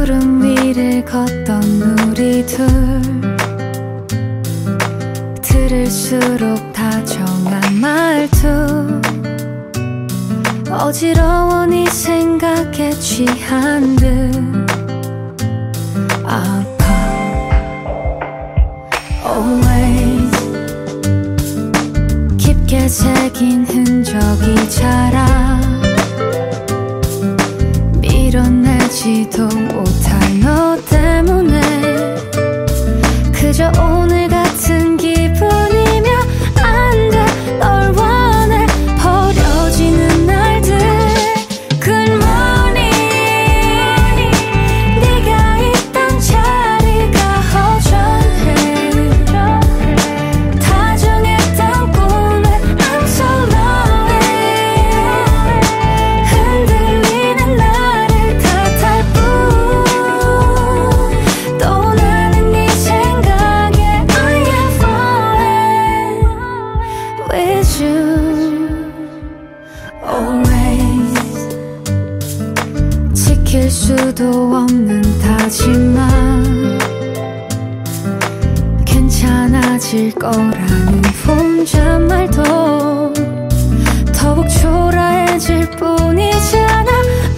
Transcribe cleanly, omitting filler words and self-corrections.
구름 위를 걷던 우리 둘 들을수록 다정한 말투 어지러워 네 생각에 취한 듯 아파 Always 깊게 새긴 흔적이 자라 밀어내지도 못할 너 때문에 그저 오늘 같은 기분이면 안 돼 널 원해 버려지는 날들 Good morning 네가 있던 자리가 허전해 다정했던 꿈에 I'm so lonely 흔들리는 나를 탓할 뿐 또 나는 네 생각에 I am falling with you always 지킬 수도 없는 다짐만 괜찮아질 거라는 혼잣말도 더욱 초라해질 뿐이잖아